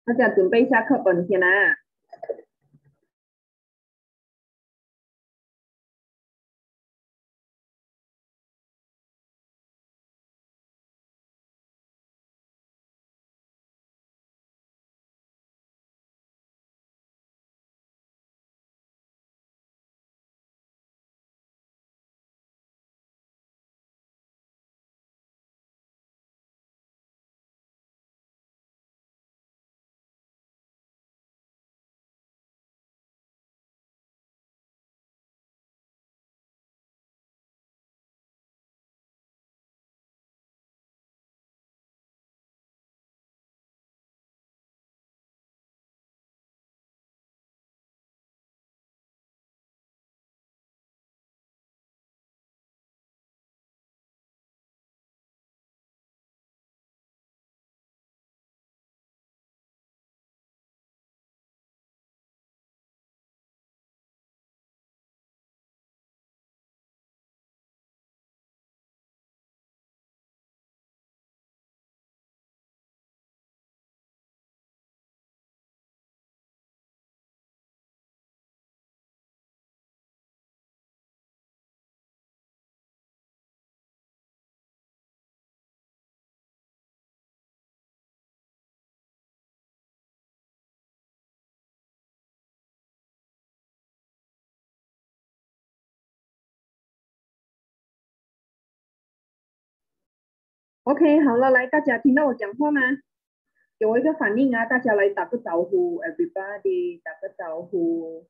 大家准备一下课本先啊。OK，好了，来，大家听到我讲话吗？给我一个反应啊！大家来打个招呼，everybody 打个招呼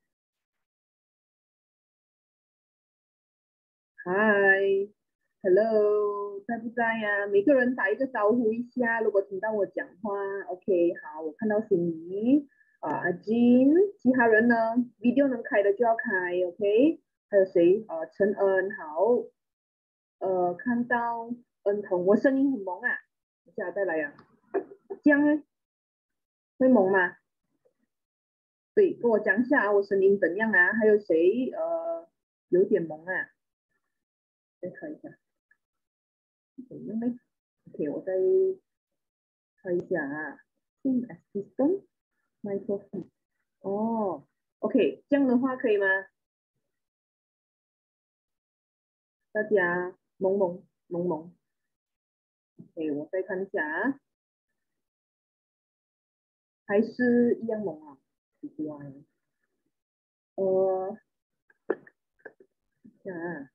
，Hi，Hello，在不在呀、每个人打一个招呼一下，如果听到我讲话，OK，好，我看到心仪阿金，其他人呢，video 能开的就要开，OK，还有谁陈恩，好，看到恩彤，我声音很萌啊，等下再来呀、这样呢会萌吗？对，跟我讲一下啊，我声音怎样啊？还有谁有点萌啊？再看一下，怎样呢？OK，我再看一下啊。Team Assistant Microphone。哦，OK，这样的话可以吗？大家萌萌萌萌。OK，我再看一下啊，还是一样萌啊？奇怪。呃，看啊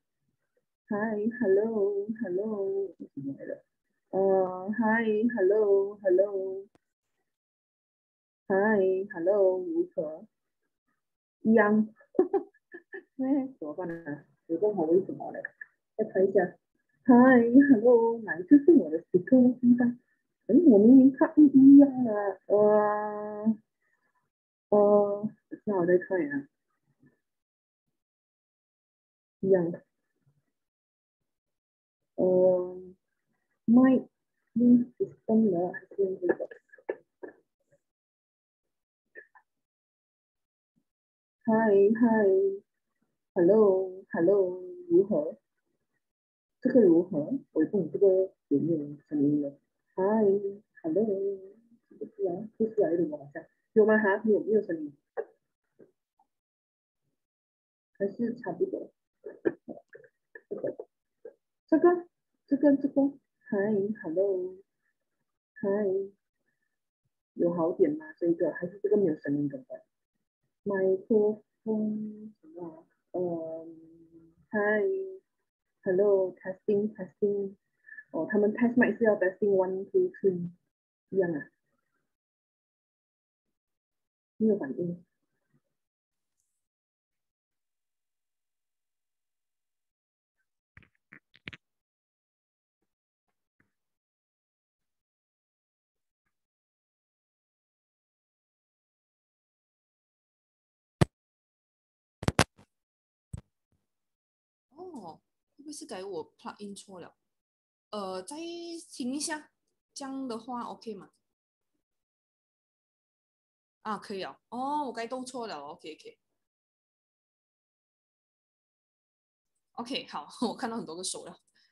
，Hi，Hello，Hello，什么来的？Hi，Hello，Hello，Hello。Hi，Hello，如何？一样，哎，怎么办呢？有问我为什么嘞？再看一下。Hi，Hello，哪一个是我的 sticker 现在？哎，我明明看一样的，等下我再看一下，一样的，麦用 system 的还是用这个？Hi，Hello，Hello，如何？这个如何？我也不懂这个有没有声音了。Hi，Hello，不是啊，不是啊，有点好像有吗？哈，没有声音，还是差不多。这个，这个，Hi，Hello，Hi，有好点吗？这个还是这个没有声音的？麦克风什么啊？Hi，Hello，testing，testing。哦，他们 test mic 是要 testing one two three 一样啊，没有反应。 哦，会不会是该我 plug in 错了？再听一下，这样的话 OK 吗？啊，可以哦。哦，我该动错了，OK OK OK，好，我看到很多个手了。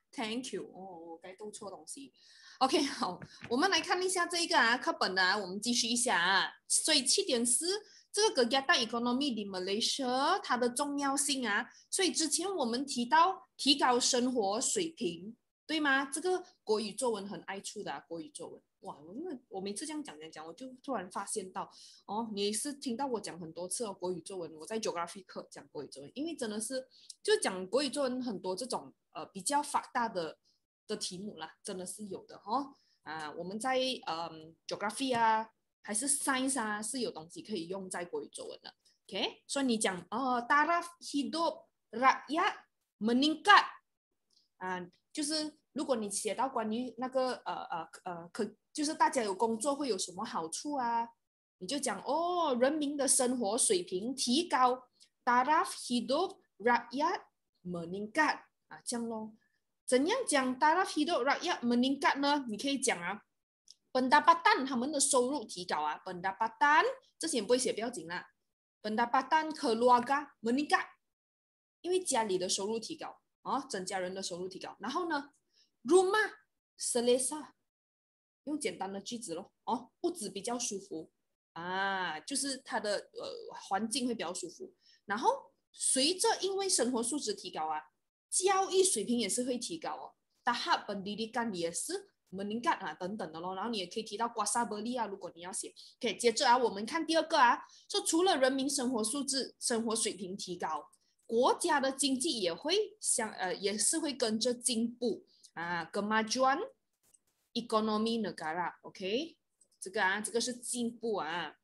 Thank you。哦，我该读错东西。OK， 好，我们来看一下这一个课本我们继续一下所以7.4这个 Kegiatan Ekonomi di Malaysia 它的重要性所以之前我们提到提高生活水平，对吗？这个国语作文很爱出的国语作文。哇，我每次这样讲，我就突然发现到，你是听到我讲很多次国语作文，我在 Geography 课讲国语作文，因为真的是就讲国语作文很多这种比较大的题目啦，真的是有的我们在Geography 还是 Science 是有东西可以用在国语作文的。OK， 所以你讲taraf hidup rakyat meningkat就是如果你写到关于那个就是大家有工作会有什么好处你就讲人民的生活水平提高 taraf hidup rakyat meningkat 这样咯。怎样讲 taraf hidup rakyat meningkat 呢？你可以讲pendapatan 他们的收入提高pendapatan 这些不会写不要紧啦。pendapatan keluarga meningkat 因为家里的收入提高整家人的收入提高。然后呢 rumah selesa 用简单的句子咯屋子比较舒服就是它的环境会比较舒服。然后随着因为生活素质提高教育水平也是会提高tahap pendidikan也是meningkat等等的咯。然后你也可以提到 kuasa beli 如果你要写。OK， 接着我们看第二个说除了人民生活素质生活水平提高，国家的经济也会也是会跟着进步kemajuan ekonomi negara。 OK， 这个是进步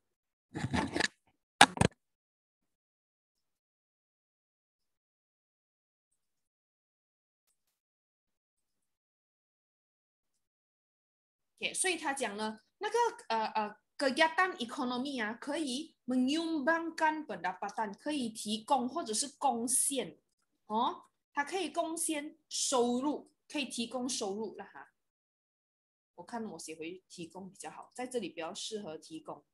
Okay， 所以他讲了那个kegiatan ekonomi可以 menyumbangkan pendapatan 可以提供或者是贡献它可以贡献收入，可以提供收入了我看我写回提供比较好，在这里比较适合提供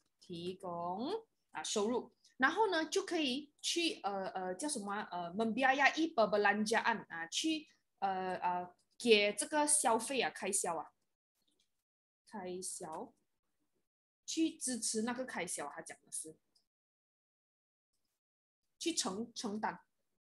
收入。然后呢就可以去叫什么membiayai perbelanjaan去给这个消费开销去支持那个开销，他讲的是去承担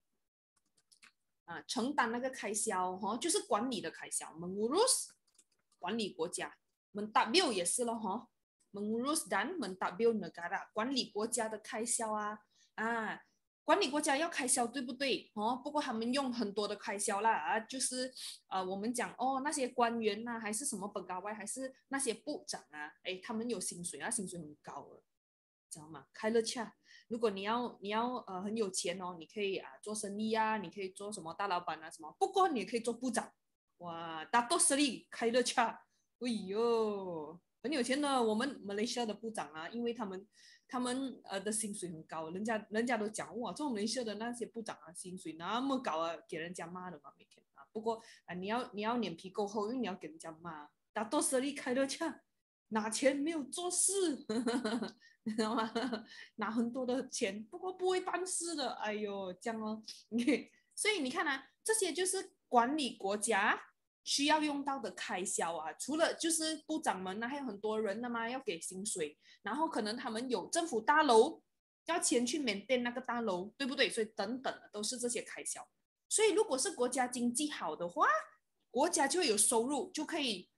承担那个开销就是管理的开销 mengurus 管理国家 mentadbil 也是咯mengurus dan mentadbil negara 管理国家的开销管理国家要开销对不对不过他们用很多的开销啦就是我们讲那些官员还是什么本高外还是那些部长他们有薪水薪水很高了，知道吗？开了恰，如果你要很有钱你可以做生意你可以做什么大老板什么，不过你也可以做部长。哇，大多实力开了恰，哎呦，很有钱的我们马来西亚的部长因为他们的薪水很高，人家都讲哇，做马来西亚的那些部长薪水那么高给人家骂的嘛每天不过你要脸皮够厚，因为你要给人家骂，大多实力开了恰，拿钱没有做事你知道吗？拿很多的钱，不过不会办事的，哎呦，这样所以你看这些就是管理国家需要用到的开销除了就是部长们还有很多人的嘛，要给薪水，然后可能他们有政府大楼要钱去maintain那个大楼，对不对？所以等等的都是这些开销。所以如果是国家经济好的话，国家就会有收入，就可以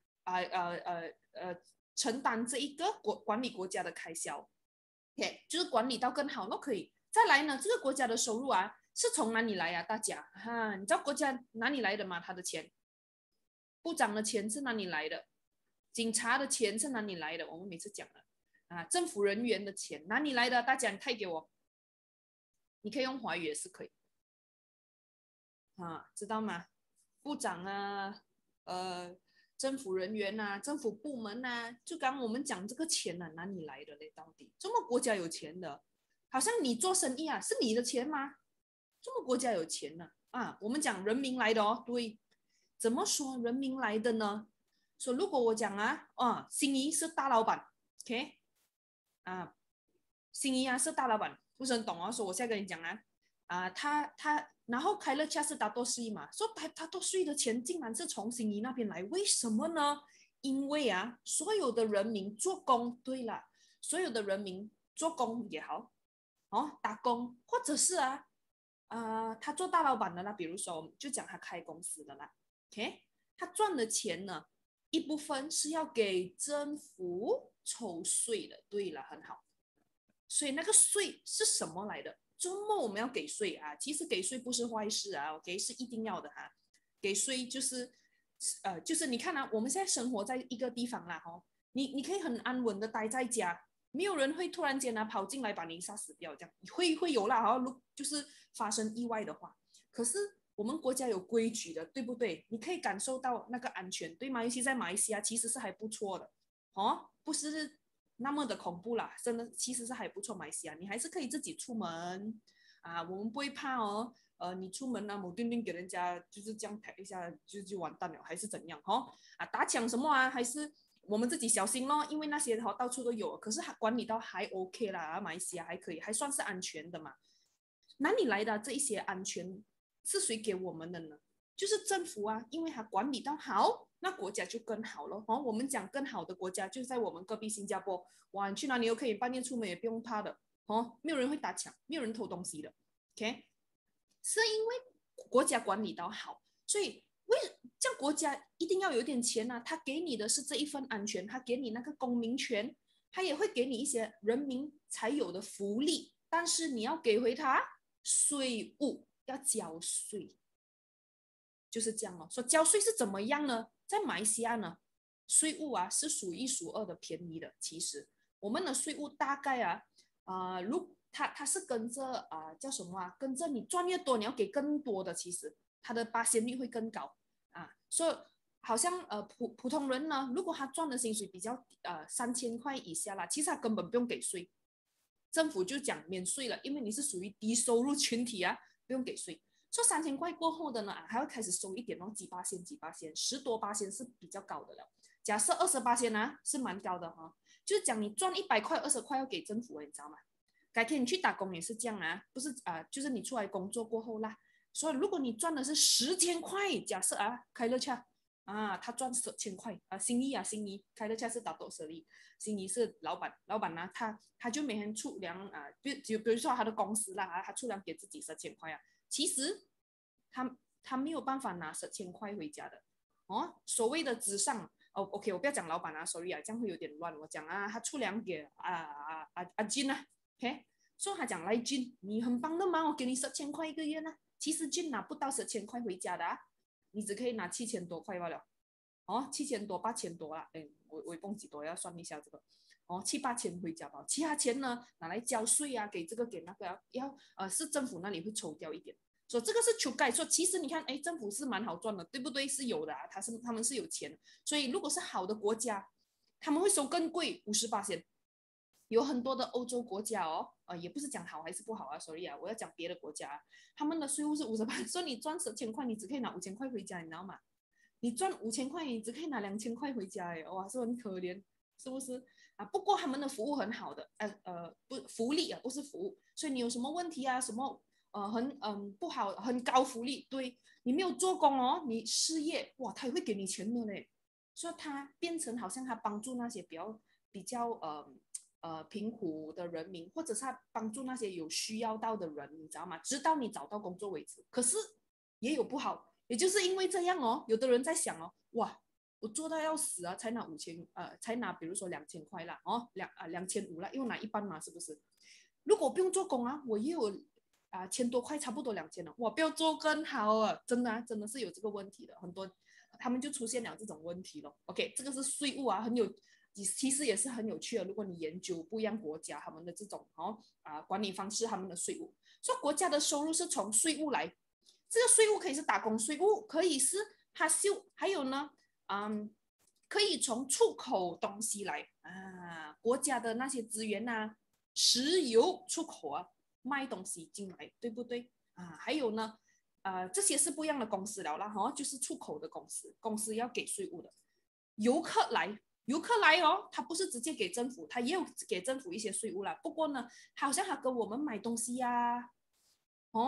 承担这一个管理国家的开销。Okay， 就是管理到更好都可以。再来呢，这个国家的收入是从哪里来大家你知道国家哪里来的吗？他的钱，部长的钱是哪里来的？警察的钱是哪里来的？我们每次讲了政府人员的钱哪里来的？大家你太给我，你可以用华语也是可以知道吗？部长政府人员政府部门就刚刚我们讲这个钱哪里来的嘞？到底中国国家有钱的，好像你做生意是你的钱吗？中国国家有钱的我们讲人民来的对，怎么说人民来的呢？说如果我讲心仪是大老板 ，OK 心仪是大老板，不是很懂说我现在跟你讲他然后开了恰是大多税嘛，说大多税的钱竟然是从新移那边来，为什么呢？因为啊，所有的人民做工，对了，所有的人民做工也好，打工，或者是他做大老板的啦，比如说就讲他开公司的啦 ，OK， 他赚的钱呢，一部分是要给政府抽税的，对了，很好。所以那个税是什么来的？周末我们要给税啊，其实给税不是坏事啊，OK， 是一定要的哈。给税就是你看啊，我们现在生活在一个地方啦，你可以很安稳的待在家，没有人会突然间跑进来把你杀死掉，这样会有啦，就是发生意外的话，可是我们国家有规矩的，对不对？你可以感受到那个安全，对吗？尤其在马来西亚，其实是还不错的，不是那么的恐怖啦，真的其实是还不错。马来西亚你还是可以自己出门啊，我们不会怕哦。你出门某定定给人家就是这样拍一下就完蛋了，还是怎样打抢什么还是我们自己小心咯，因为那些到处都有，可是管理到还 OK 啦，马来西亚还可以，还算是安全的嘛。哪里来的这一些安全是谁给我们的呢？就是政府啊，因为它管理到好，那国家就更好了我们讲更好的国家就在我们隔壁新加坡，哇，你去哪里都可以，半夜出门也不用怕的没有人会打抢，没有人偷东西的 ，OK， 是因为国家管理到好，所以这样国家一定要有点钱啊，他给你的是这一份安全，他给你那个公民权，他也会给你一些人民才有的福利，但是你要给回他税务，要交税，就是这样哦。说交税是怎么样呢？在马来西亚呢，税务是数一数二的便宜的。其实我们的税务大概它是跟着叫什么跟着你赚越多，你要给更多的，其实它的八仙率会更高所以好像普通人呢，如果他赚的薪水比较3000块以下啦，其实他根本不用给税，政府就讲免税了，因为你是属于低收入群体不用给税。说3000块过后的呢还要开始收一点几%，十多%是比较高的了。假设20%是蛮高的就是讲你赚100块20块要给政府，你知道吗？改天你去打工也是这样不是就是你出来工作过后啦。所以如果你赚的是10,000块，假设开乐恰他赚10,000块新一开乐恰是打多少利？新一是老板他就每天出粮比如说他的公司啦他出粮给自己10,000块其实他没有办法拿10,000块回家的所谓的纸上OK， 我不要讲老板sorry这样会有点乱。我讲他出粮给金OK， 所以他讲来金，你很棒的嘛，我给你10,000块一个月呢。其实金拿不到10,000块回家的你只可以拿7000多块罢了7000多8000多啦，我也忘记多，要算一下这个7、8千回家吧，其他钱呢拿来交税给这个给那个是政府那里会抽掉一点。所以这个是求改说，其实你看政府是蛮好赚的，对不对？是有的他们是有钱，所以如果是好的国家，他们会收更贵50%。有很多的欧洲国家也不是讲好还是不好sorry我要讲别的国家他们的税务是50%，所以你赚10,000块，你只可以拿5000块回家，你知道吗？你赚5000块，你只可以拿2000块回家哇，是很可怜，是不是不过他们的服务很好的不福利不是服务，所以你有什么问题什么不好，很高福利，对你没有做工你失业哇，他也会给你钱的嘞。所以他变成好像他帮助那些比较贫苦的人民，或者是他帮助那些有需要到的人，你知道吗？直到你找到工作为止。可是也有不好，也就是因为这样有的人在想哇，我做到要死才拿5000才拿比如说2000块啦2500啦，因为拿一半嘛，是不是？如果不用做工我也有1000多块，差不多2000了，哇，不要做更好真的真的是有这个问题的，很多他们就出现了这种问题了。OK， 这个是税务很有。其实也是很有趣的，如果你研究不一样国家他们的这种管理方式，他们的税务，说国家的收入是从税务来，这个税务可以是打工税务，可以是还有呢可以从出口东西来国家的那些资源石油出口卖东西进来，对不对还有呢这些是不一样的公司了啦就是出口的公司要给税务的。游客来他不是直接给政府，他也有给政府一些税务啦。不过呢，好像他跟我们买东西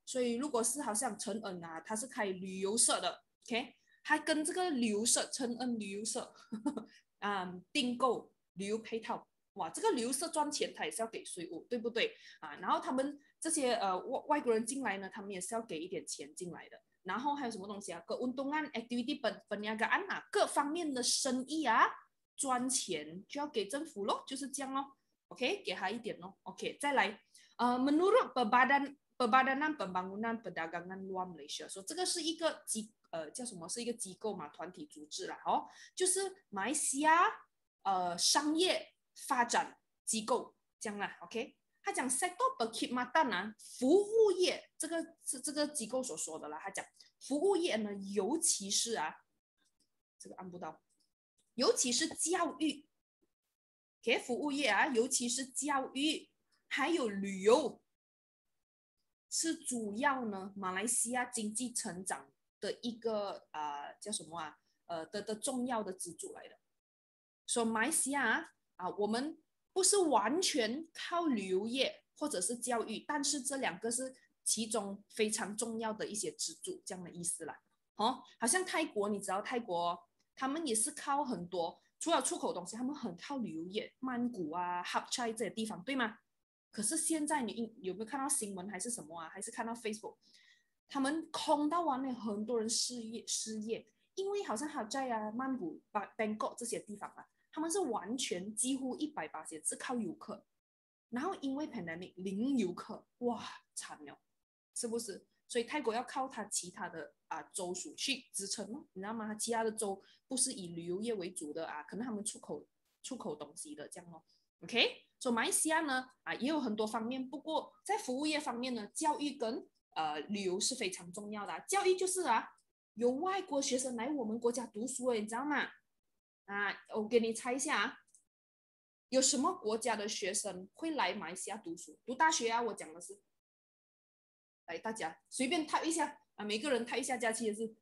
所以如果是好像陈恩啊，他是开旅游社的 ，OK， 他跟这个旅游社陈恩旅游社订购旅游配套，哇，这个旅游社赚钱，他也是要给税务，对不对啊？然后他们这些外国人进来呢，他们也是要给一点钱进来的。然后还有什么东西啊？keuntungan activity perniagaan啊，各方面的生意啊，赚钱就要给政府咯，就是这样咯。OK， 给他一点咯。OK， 再来menurut Perbadanan Pembangunan Perdagangan Luar Malaysia， 说这个是一个叫什么？是一个机构嘛，团体组织啦，哦，就是马来西亚商业发展机构这样啦。OK， 他讲 sektor perkhidmatan 啊，服务业，这个是这个机构所说的啦。他讲服务业呢，尤其是这个按不到，尤其是教育。给服务业啊，尤其是教育，还有旅游，是主要呢马来西亚经济成长的一个叫什么的重要的支柱来的。说马来西亚我们不是完全靠旅游业或者是教育，但是这两个是其中非常重要的一些支柱，这样的意思啦。哦，好像泰国，你知道泰国他们也是靠很多，除了出口东西，他们很靠旅游业，曼谷啊、哈柴这些地方，对吗？可是现在你有没有看到新闻还是什么啊？还是看到 Facebook， 他们空到完了，很多人失业，因为好像哈柴啊、曼谷、Bangkok 这些地方啊，他们是完全几乎100%是靠游客，然后因为 pandemic 零游客，哇，惨了，是不是？所以泰国要靠它其他的州属去支撑哦，你知道吗？它其他的州不是以旅游业为主的可能他们出口东西的这样哦。OK， 所以马来西亚呢也有很多方面，不过在服务业方面呢，教育跟旅游是非常重要的。教育就是有外国学生来我们国家读书，你知道吗？我给你猜一下有什么国家的学生会来马来西亚读书？读大学我讲的是，来大家随便 type 一下每个人 type 一下假期的是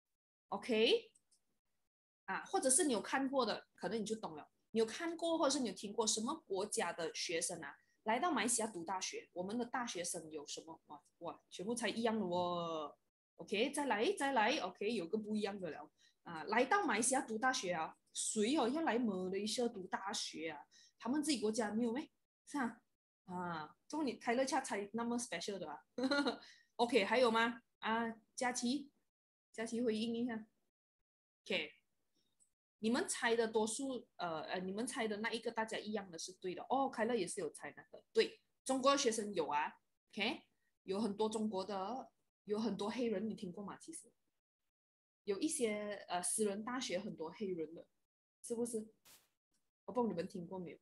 OK 或者是你有看过的，可能你就懂了。你有看过或者是你有听过什么国家的学生来到马来西亚读大学？我们的大学生有什么？哇，全部猜一样的哦。OK， 再来 OK， 有个不一样的了来到马来西亚读大学谁要来马来西亚读大学他们自己国家没有咩？是终于开了下才那么 special 的OK， 还有吗？佳琪回应一下。OK， 你们猜的多数你们猜的那一个大家一样的是对的哦。凯乐也是有猜那个，对，中国的学生有OK， 有很多中国的，有很多黑人，你听过吗？其实有一些私人大学很多黑人的，是不是？我不知道你们听过没有？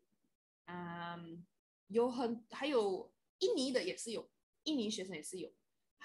还有印尼的也是有，印尼学生也是有，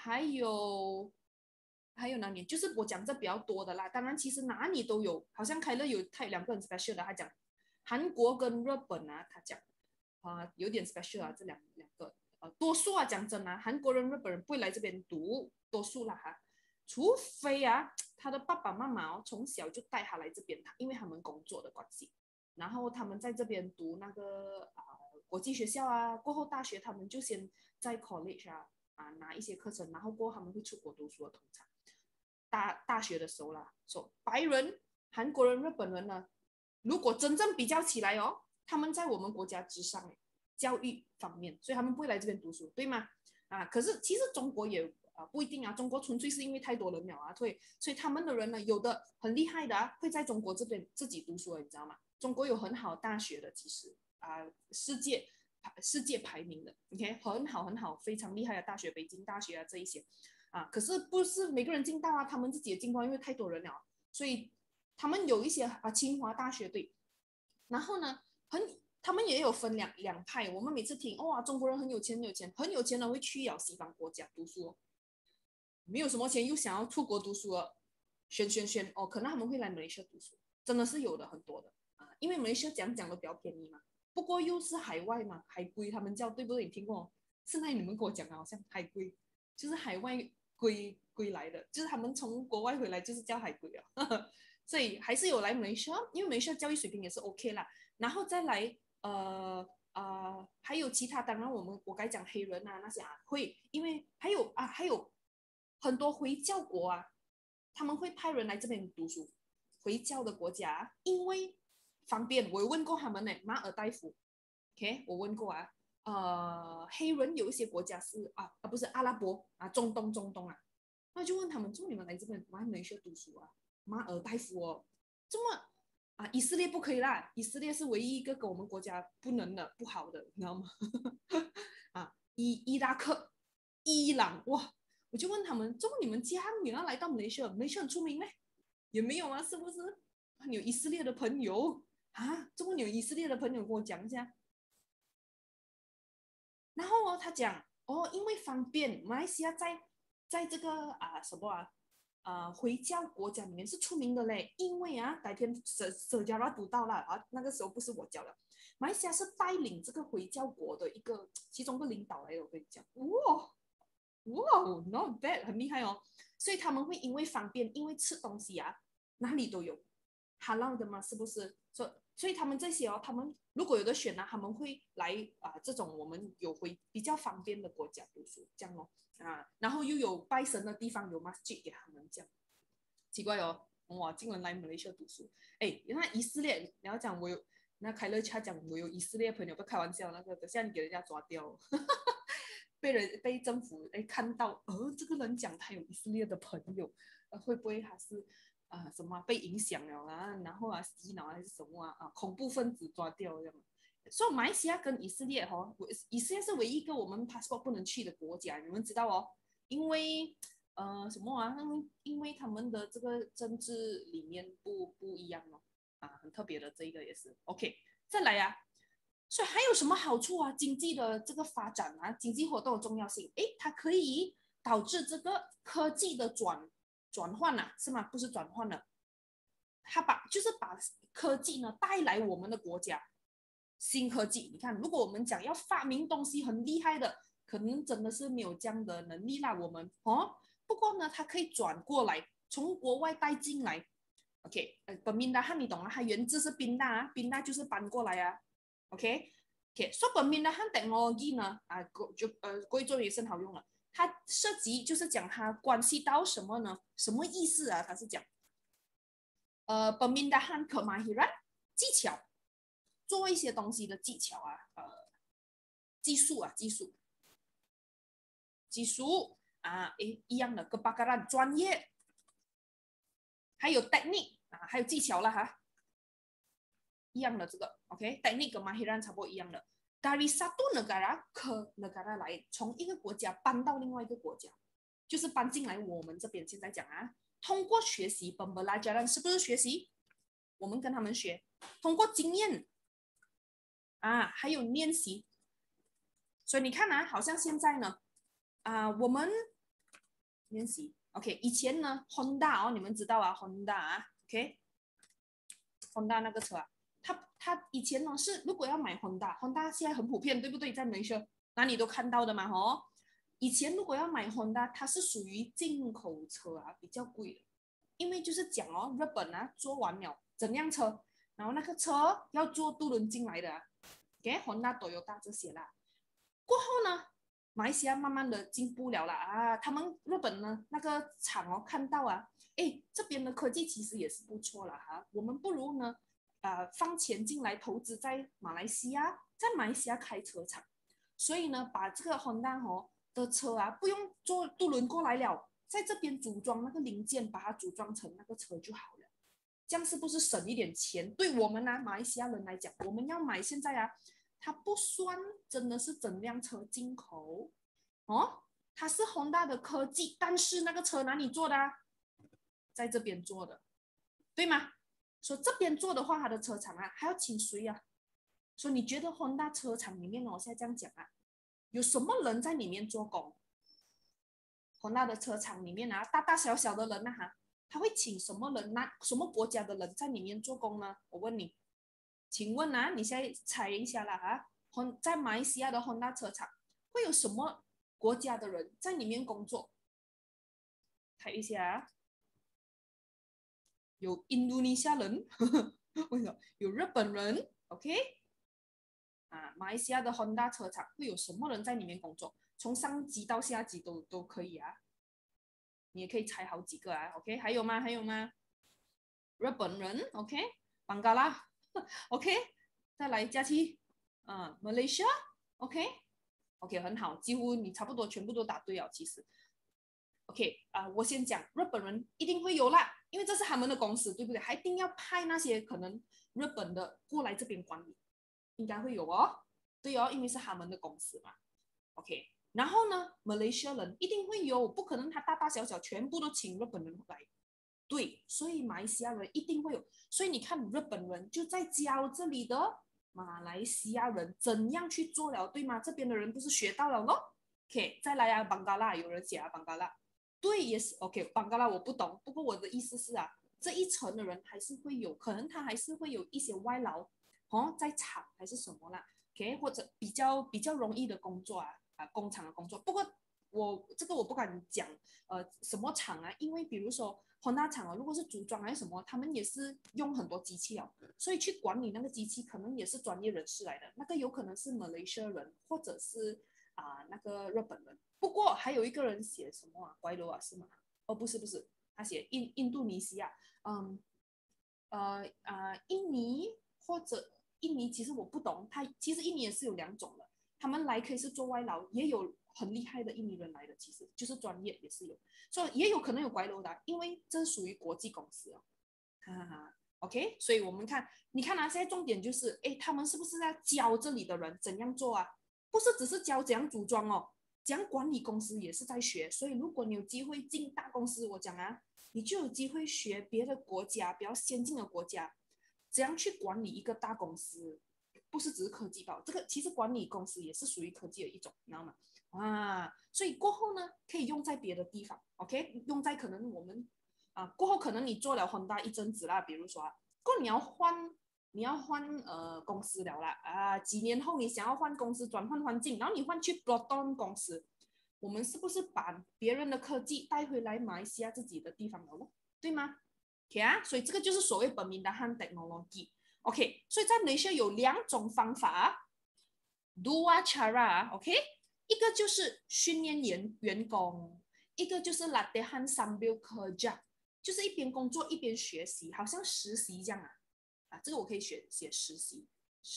还有哪里？就是我讲这比较多的啦。当然，其实哪里都有，好像开乐有两个很 special 的，他讲韩国跟日本他讲有点 special这两个多数讲真韩国人、日本人不会来这边读，多数啦除非他的爸爸妈妈从小就带他来这边，因为他们工作的关系，然后他们在这边读那个国际学校过后大学他们就先在 college 拿一些课程，然后过后他们会出国读书的，通常大学的时候啦。说白人、韩国人、日本人呢，如果真正比较起来他们在我们国家之上教育方面，所以他们不会来这边读书，对吗？可是其实中国也不一定中国纯粹是因为太多人了所以他们的人呢，有的很厉害的会在中国这边自己读书，你知道吗？中国有很好的大学的，其实世界排名的 ，OK， 很好，非常厉害的大学，北京大学这一些可是不是每个人进到他们自己也进到，因为太多人了，所以他们有一些清华大学对，然后呢他们也有分两派。我们每次听中国人很有钱，很有钱的会去西方国家读书没有什么钱又想要出国读书选可能他们会来马来西亚读书，真的是有的很多的因为马来西亚讲的比较便宜嘛，不过又是海外嘛，海归他们叫，对不对？你听过？现在你们跟我讲好像海归就是海外归来的，就是他们从国外回来就是叫海归所以还是有来马来西亚，因为马来西亚教育水平也是 OK 啦。然后再来还有其他，当然我该讲黑人啊那些会，因为还有很多回教国啊，他们会派人来这边读书，回教的国家，因为方便。我有问过他们呢，马尔代夫，OK，我问过啊，黑人有一些国家是不是阿拉伯中东啊，那就问他们，你们来这边来马来西亚读书啊，马尔代夫哦，这么以色列不可以啦，以色列是唯一一个跟我们国家不能的、不好的，你知道吗？伊拉克、伊朗，哇，我就问他们，你们家女儿来到马来西亚，马来西亚很出名咩？也没有啊，是不是？你有以色列的朋友你有以色列的朋友跟我讲一下。然后他讲因为方便，马来西亚在这个什么回教国家里面是出名的嘞，因为改天舍加拉读到了那个时候不是我教的，马来西亚是带领这个回教国的其中一个领导来的，我跟你讲，哇，not bad，很厉害哦。所以他们会因为方便，因为吃东西哪里都有哈浪的嘛，是不是？所以他们这些他们如果有的选他们会来这种我们比较方便的国家读书，这样然后又有拜神的地方，有 masjid 给他们这样。奇怪哇，竟然来马来西亚读书，那以色列你要讲那凯乐他讲我有以色列朋友，不开玩笑，那个等下你给人家抓掉。被政府看到，这个人讲他有以色列的朋友，会不会还是什么被影响了然后洗脑还是什么恐怖分子抓掉这样。所以马来西亚跟以色列以色列是唯一一个我们 passport 不能去的国家，你们知道因为什么因为他们的这个政治理念不一样很特别的这一个也是 OK。再来所以还有什么好处经济的这个发展经济活动的重要性，它可以导致这个科技的转换是吗？不是转换了，它就是把科技呢带来我们的国家，新科技。你看，如果我们讲要发明东西很厉害的，可能真的是没有这样的能力啦，我们不过呢，它可以转过来，从国外带进来。OK，本命的汉你懂了，它源自是宾大宾大就是搬过来OK，所以本命的汉 technology 呢贵州也是很好用了。它涉及就是讲它关系到什么呢？什么意思它是讲pemindahan kemahiran 技巧，做一些东西的技巧技术一样的 kepakaran 专业，还有 technique 还有技巧啦一样的这个 OK，technique 跟 mahiran 差不多一样的。dari satu negara ke negara lain， 从一个国家搬到另外一个国家，就是搬进来我们这边。现在讲通过学习 pembelajaran 是不是学习？我们跟他们学，通过经验还有练习。所以你看好像现在呢我们练习 OK， 以前呢 Honda 你们知道Honda OK， Honda 那个车它以前呢是如果要买 Honda 现在很普遍，对不对？在马来西亚哪里都看到的嘛以前如果要买 Honda， 它是属于进口车比较贵的，因为就是讲日本做完了整辆车，然后那个车要做渡轮进来的Honda Toyota 这些啦。过后呢，马来西亚慢慢的进步了啦他们日本呢那个厂看到这边的科技其实也是不错啦我们不如呢放钱进来投资在马来西亚，在马来西亚开车厂，所以呢把这个 Honda 的车不用坐渡轮过来了，在这边组装那个零件，把它组装成那个车就好了。这样是不是省一点钱？对我们马来西亚人来讲，我们要买现在它不算真的是整辆车进口它是 Honda 的科技，但是那个车哪里做的在这边做的，对吗？说这边做的话，它的车厂还要请谁所以你觉得 Honda 车厂里面我现在这样讲有什么人在里面做工？Honda 的车厂里面大大小小的人他会请什么人什么国家的人在里面做工呢？我问你，请问你现在猜一下啦在马来西亚的 Honda 车厂会有什么国家的人在里面工作？猜一下有 Indonesia 人，有日本人 ，OK， 马来西亚的 Honda 车厂会有什么人在里面工作？从上级到下级都可以啊，你也可以猜好几个啊。OK， 还有吗？还有吗？日本人 ，OK， 邦加拉，OK， 再来佳期，Malaysia，OK，OK， 很好，几乎你差不多全部都答对了，其实。OK 我先讲，日本人一定会有啦，因为这是他们的公司，对不对？还一定要派那些可能日本的过来这边管理，应该会有哦。对哦，因为是他们的公司嘛。OK，然后呢，马来西亚人一定会有，不可能他大大小小全部都请日本人来。对，所以马来西亚人一定会有，所以你看日本人就在教这里的马来西亚人怎样去做了，对吗？这边的人不是学到了咯 OK， 再来啊，邦加拉有人写啊，邦加拉。对，也是 OK，邦加拉我不懂，不过我的意思是啊，这一层的人还是会有，可能他还是会有一些外劳在厂还是什么啦，OK， 或者比较容易的工作工厂的工作。不过我不敢讲什么厂啊，因为比如说 Honda 厂如果是组装还是什么，他们也是用很多机器所以去管理那个机器可能也是专业人士来的，那个有可能是马来西亚人或者是那个日本人。不过还有一个人写什么怪楼是吗？不是，他写印度尼西亚，印尼或者印尼，其实我不懂，其实印尼也是有两种的，他们来可以是做外劳，也有很厉害的印尼人来的，其实就是专业也是有，所以也有可能有怪楼的，因为这属于国际公司哈哈哈。OK， 所以我们看，你看现在重点就是，他们是不是在教这里的人怎样做啊？不是只是教怎样组装哦，怎样管理公司也是在学。所以如果你有机会进大公司，我讲你就有机会学别的国家比较先进的国家怎样去管理一个大公司，不是只是科技报，这个其实管理公司也是属于科技的一种，你知道吗？所以过后呢，可以用在别的地方 ，OK， 用在可能我们过后可能你做了Honda一阵子啦，比如说过后你要换公司了啦几年后你想要换公司转换环境，然后你换去 Proton 公司，我们是不是把别人的科技带回来马来西亚自己的地方了，对吗？OK 所以这个就是所谓本名的 Han Technology。OK， 所以在马来西亚有两种方法 ，Dua cara，OK， 一个就是训练员工，一个就是 latihan sambil kerja， 就是一边工作一边学习，好像实习这样这个我可以写实习，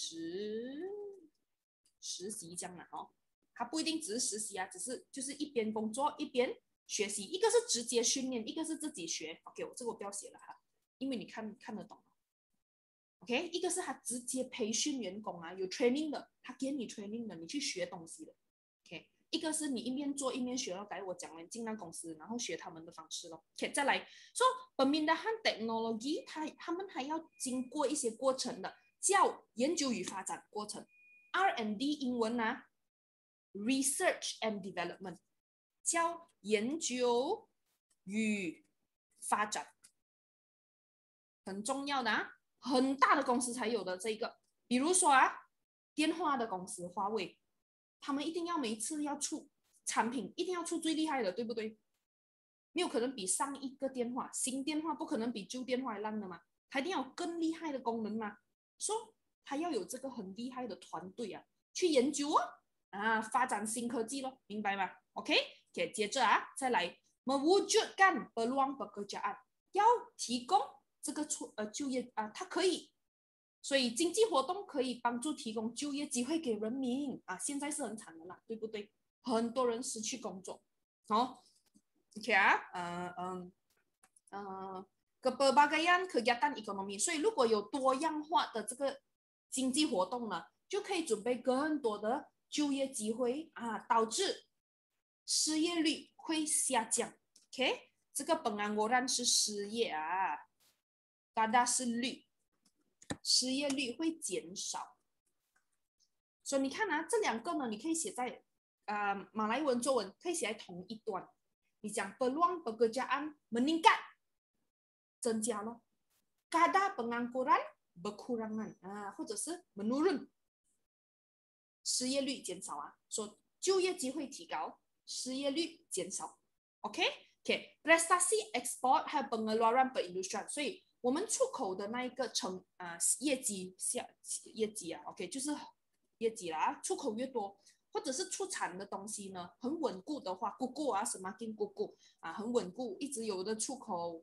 实习这样它不一定只是实习只是就是一边工作一边学习，一个是直接训练，一个是自己学。OK， 这个我不要写了因为你看得懂。OK， 一个是他直接培训员工有 training 的，他给你 training 的，你去学东西的。OK， 一个是你一边做一边学了，改我讲了进那公司，然后学他们的方式咯。OK， 再来说本命的和 technology， 他们还要经过一些过程的，叫研究与发展过程 ，R&D 英文Research and Development， 叫研究与发展，很重要的很大的公司才有的这个，比如说电话的公司华为，他们一定要每一次要出产品，一定要出最厉害的，对不对？没有可能比上一个电话，新电话不可能比旧电话烂的嘛，它一定要有更厉害的功能嘛，所以它要有这个很厉害的团队去研究发展新科技咯，明白吗 ？OK， 接着再来 mewujudkan peluang pekerjaan， 要提供这个就业它可以，所以经济活动可以帮助提供就业机会给人民现在是很惨的啦，对不对？很多人失去工作，OK kepelbagaian kegiatan ekonomi， 所以如果有多样化的这个经济活动呢，就可以准备更多的就业机会导致失业率会下降。OK， 这个pengangguran是失业kada是率，失业率会减少。所以你看这两个呢，你可以写在马来文、中文可以写在同一段。你讲 peluang pekerjaan meningkat， 增加咯 ，kada pengangguran berkurangan或者是 menurun， 失业率减少说就业机会提高，失业率减少。OK， prestasi ekspor 还有 pengeluaran perindustrian， 所以我们出口的那一个业绩OK， 就是业绩啦，出口越多，或者是出产的东西呢很稳固的话，姑姑啊什么跟姑姑啊很稳固，一直有的出口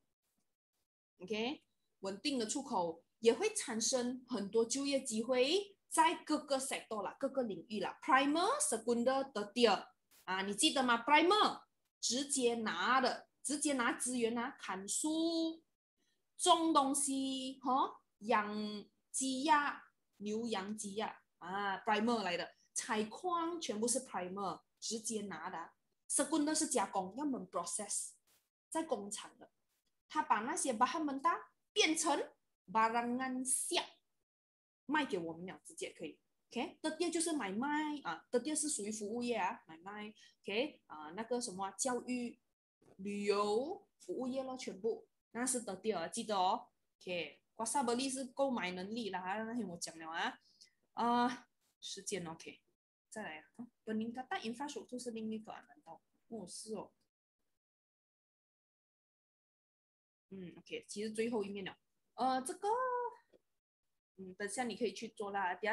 ，OK， 稳定的出口也会产生很多就业机会，在各个 sector 啦，各个领域啦 ，primer、second、third 啊，你记得吗 ？primer 直接拿的，直接拿资源啊，砍树、种东西，养鸡呀、牛羊鸡呀，啊 ，primer 来的，采矿全部是 primer 直接拿的，second 是加工，要么 process 在工厂的。他把那些 bahan mentah 变成 barangan siap 卖给我们了，直接可以。OK， 第二就是买卖啊，第二是属于服务业啊，买卖。OK 啊，那个什么教育、旅游、服务业咯，全部那是第二，记得哦。OK， 瓜萨伯利是购买能力啦，那天我讲了时间 OK， 再来本宁他大研发手术是另一个难道？是哦。OK， 其实最后一面了。这个，等下你可以去做啦。等下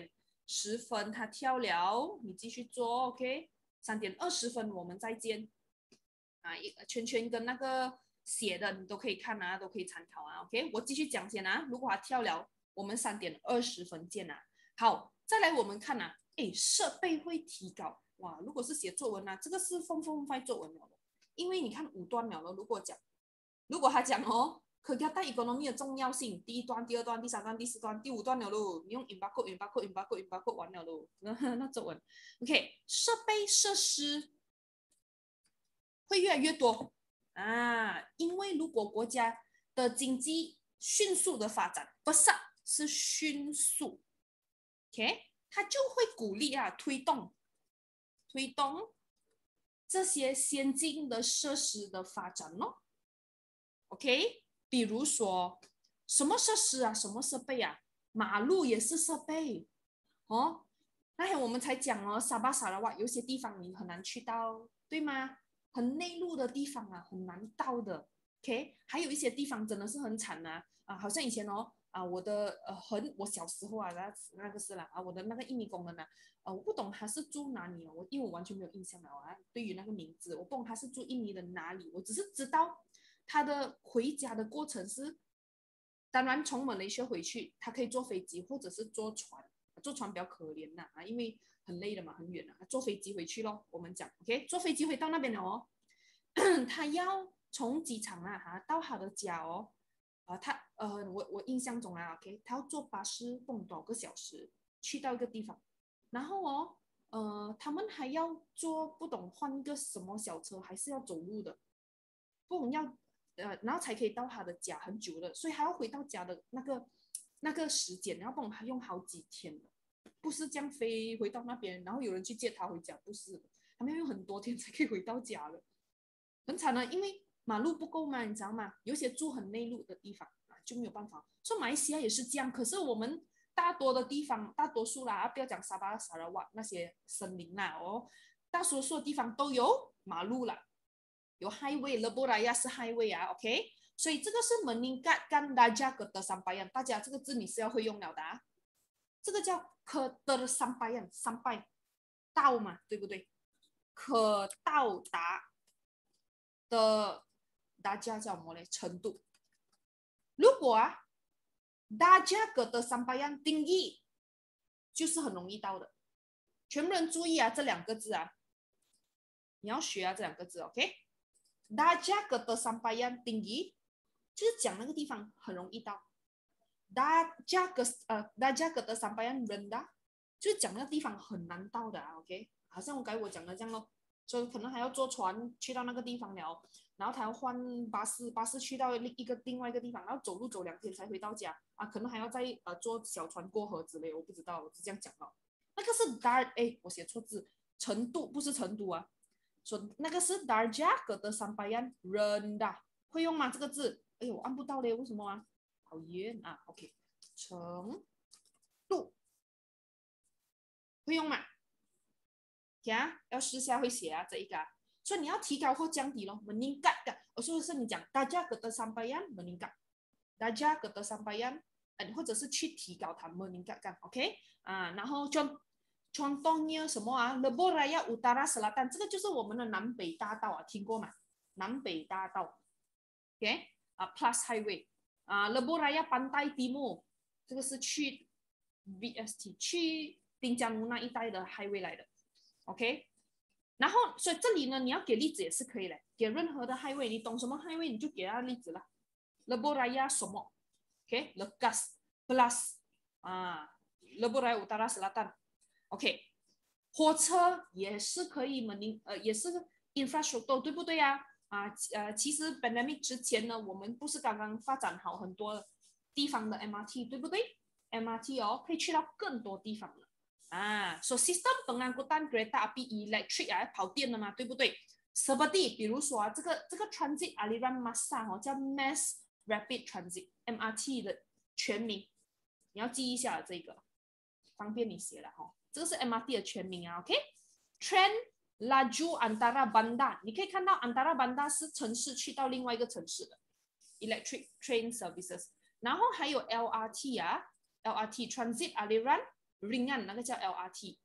3:10他跳了，你继续做 OK。3:20我们再见。圈圈跟那个写的你都可以看啊，都可以参考啊。OK， 我继续讲先啊。如果他跳了，我们3:20见啊。好，再来我们看啊，设备会提高哇。如果是写作文啊，这个是风快作文了，因为你看5段了。如果他讲可加大 economy 的重要性，第1段、第2段、第3段、第4段、第5段了咯，你用 input 完了咯，那作文 OK， 设备设施会越来越多啊，因为如果国家的经济迅速的发展，不是迅速 ，OK， 它就会鼓励推动这些先进的设施的发展咯。OK， 比如说什么设施啊，什么设备啊，马路也是设备哦。那天我们才讲沙巴沙拉哇，有些地方你很难去到，对吗？很内陆的地方啊，很难到的。OK， 还有一些地方真的是很惨好像以前我的我小时候那个是啦我的那个印尼工人我不懂他是住哪里因为我完全没有印象了对于那个名字我不懂他是住印尼的哪里，我只是知道他的回家的过程是，当然从马来西亚回去，他可以坐飞机或者是坐船，坐船比较可怜因为很累的嘛，很远坐飞机回去咯。我们讲 OK， 坐飞机回到那边了他要从机场到他的家我印象中OK， 他要坐巴士蹦多少个小时去到一个地方，然后他们还要坐不懂换一个什么小车，还是要走路的，不懂要然后才可以到他的家很久的，所以还要回到家的那个时间，然后帮他用好几天的，不是这样飞回到那边，然后有人去接他回家，不是的，他们要用很多天才可以回到家的，很惨因为马路不够嘛，你知道吗？有些住很内陆的地方就没有办法。说马来西亚也是这样，可是我们大多的地方，大多数不要讲沙巴、沙拉瓦那些森林大多数的地方都有马路啦。有 highway， Lebuh Raya 是 highway OK， 所以这个是 meningkatkan darjah ketersampaian， 大家这个字你是要会用了的这个叫 ketersampaian， sampai 到嘛，对不对？可到达的大家叫什么呢？程度。如果darjah ketersampaian tinggi， 就是很容易到的。全部人注意这2个字你要学这2个字 OK。Darjah ketersampaian tinggi 就是讲那个地方很容易到。Darjah ketersampaian rendah 就是讲那个地方很难到的OK， 好像我讲的这样咯，所以可能还要坐船去到那个地方了，然后他要换巴士去到另外一个地方，然后走路走2天才回到家可能还要再坐小船过河之类，我不知道，我是这样讲的。那个是 我写错字，程度不是成都说那个是 darjah ketersampaian rendah， 会用吗这个字？我按不到嘞，为什么好远OK， 程度会用吗？要试下会写这一个所以你要提高或降低咯 meningkat 的说是你讲 darjah ketersampaian meningkat darjah ketersampaian 或者是去提高它 meningkat OK然后就 contohnya什么啊 Lebuh Raya Utara Selatan 这个就是我们的南北大道啊，听过吗？南北大道 ，OK 啊 Plus Highway 啊 Lebuh Raya Pantai Timur 这个是去 BST 去滨江路那一带的 highway 来的 ，OK。然后，所以这里呢，你要给例子也是可以的，给任何的 highway， 你懂什么 highway 你就给他例子了。Lebuh Raya 什么 ？OK， Legas Plus 啊 ，Lebuh Raya Utara Selatan，OK， 火车也是可以嘛，也是 infrastructure 对不对呀？其实 pandemic 之前呢，我们不是刚刚发展好很多地方的 MRT， 对不对？MRT 哦，可以去到更多地方了。so sistem pengangkutan kereta api elektrik 啊，跑电的嘛，对不对？Seperti 比如说啊，这个 transit aliran massa 哦，叫 Mass Rapid Transit MRT 的全名，你要记一下这个，方便你写了哈、哦。这个是 MRT 的全名啊 ，OK？Train laju antara bandar， 你可以看到 antara bandar 是城市去到另外一个城市的 electric train services， 然后还有 LRT 啊 ，LRT transit aliran ringan 那个叫 LRT，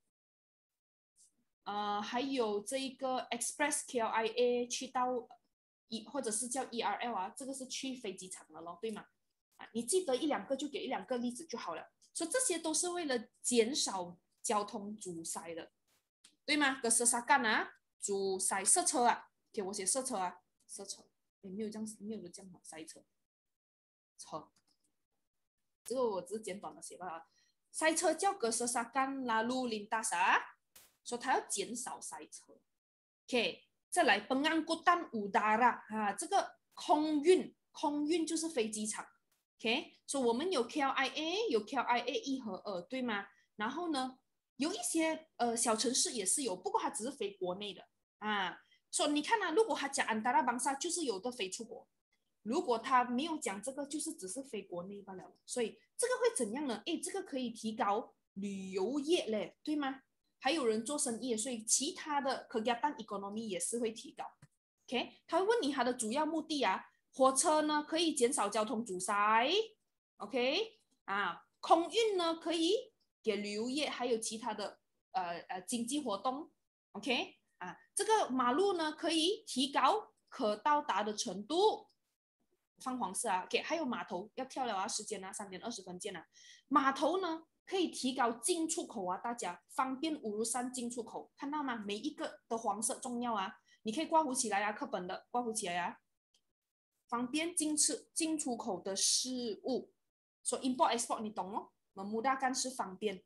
还有这个 Express KLIA 去到或者是叫 ERL 啊，这个是去飞机场的咯，对吗？你记得一两个就给一两个例子就好了。所以这些都是为了减少交通阻塞的，对吗？kesesakan 啊，阻塞塞车啊，给我写塞车啊，塞车，没有这样，没有人这样塞车，车，这个我只是简短的写罢了。塞车叫kesesakan lalu lintas啊，所以它要减少塞车。OK， 再来pengangkutan udara 啊，这个空运就是飞机场。OK， 所以我们有 KLIA， 有 KLIA 1和2，对吗？然后呢，有一些小城市也是有，不过它只是飞国内的啊。所以你看啊，如果他讲安达拉邦萨，就是有的飞出国；如果他没有讲这个，就是只是飞国内罢了。所以这个会怎样呢？诶，这个可以提高旅游业嘞，对吗？还有人做生意，所以其他的 kegiatan ekonomi 也是会提高。OK， 他会问你他的主要目的啊，火车呢可以减少交通阻塞 ，OK 啊，空运呢可以给旅游业还有其他的经济活动 ，OK 啊，这个马路呢可以提高可到达的程度，放黄色啊，OK， 还有码头要跳了啊，时间啊3:20见啊，码头呢可以提高进出口啊，大家方便五如山进出口，看到吗？每一个的黄色重要啊，你可以挂弧起来啊，课本的挂弧起来啊。方便进出口的事物，说 import export 你懂哦？memudahkan 是方便，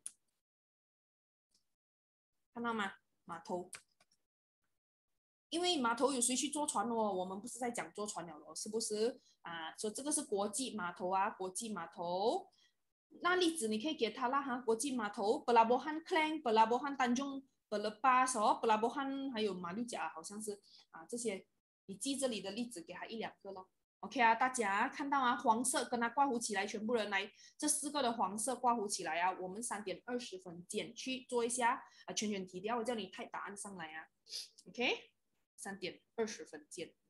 看到吗？码头，因为码头有谁去坐船哦？我们不是在讲坐船了咯，是不是啊？说这个是国际码头啊，国际码头。那例子你可以给他啦哈，国际码头 Pelabuhan Klang、Pelabuhan Tanjung Pelepas 哦，Pelabuhan 还有马六甲好像是啊，这些你记这里的例子给他一两个咯。OK 啊，大家看到啊，黄色跟它挂弧起来，全部人来这4个的黄色挂弧起来啊，我们3:20见去做一下圈圈题，等下我叫你 type 答案上来啊。OK，3:20见。